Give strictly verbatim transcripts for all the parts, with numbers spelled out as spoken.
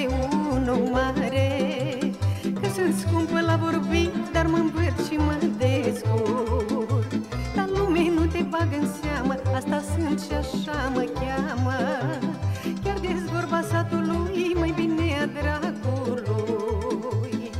unul mare, că sunt scumpă la vorbit, dar mă învăț și mă descurc. Dar lumea nu te bagă în seamă, asta sunt și așa mă cheamă. Chiar de-s vorba satului, mai bine a dracului.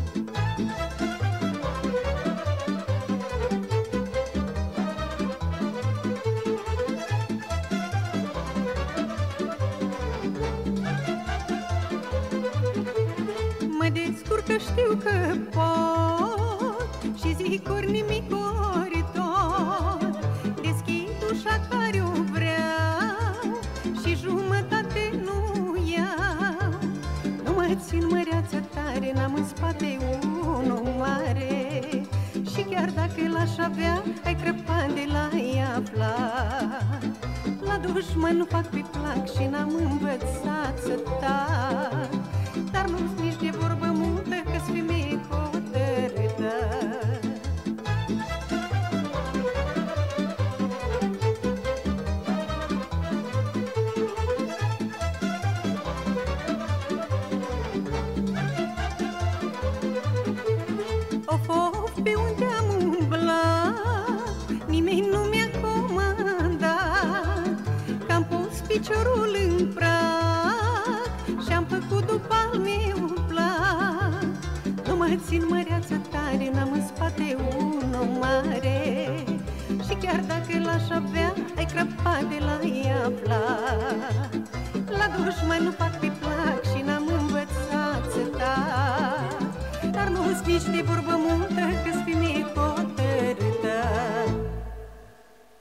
Mă descurc că știu că pot și zic ori nimic ori tot. Deschid ușa care o vreau și jumătate nu iau. Nu mă țin măreață tare, n-am în spate unul mare. Și chiar dacă l-aș avea, ai crăpa de la ea aflat. La dușmă nu fac pe plac și n-am învățat să tac. Dar nu-s nici de vorbă multă, că-s femeie hotărâtă. Of, of, pe unde am umblat, nimeni nu mi-a comandat, că-am pus piciorul în prag și-am făcut după al meu plac. Nu mă țin măreață tare, n-am în spate unul mare. Și chiar dacă l-aș avea, ai crăpa de la ea aflat. La dușmani nu fac pe plac și n-am învățat să tac. Dar nu-ți nici de vorbă multă, că-s femeie